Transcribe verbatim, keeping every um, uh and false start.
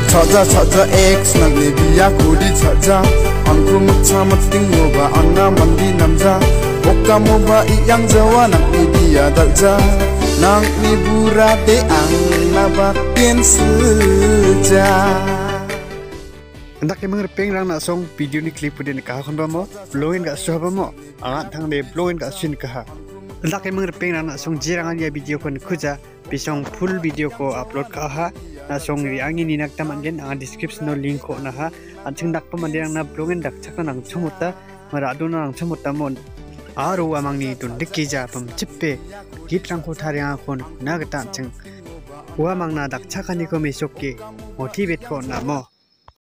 Chaja chaja X nang ni biya kudi chaja angku mukcha mating moba anna mandi namja boka moba iyang jawa nang ni biya dalja nang ni burate ang nabakin seja. Hendak emang repeng rang nak song video ni klip pudin kah kon bamo blogin ka so bamo angat thang de blogin ka sin kah. Hendak emang repeng rang nak song jirangan ya video kon khuja bisong full video ko upload ka ha na song ri angi ni nak taman gen ang description no link ko na ha anting dak pamandirang na blogin dak chaka nang chumuta marado nang chumuta mon aro amang ni tun dikija pam chippe gitrang ko tharyang kon nagata chang wa mang na dak chaka ni ko mesok ke motivate ko na mo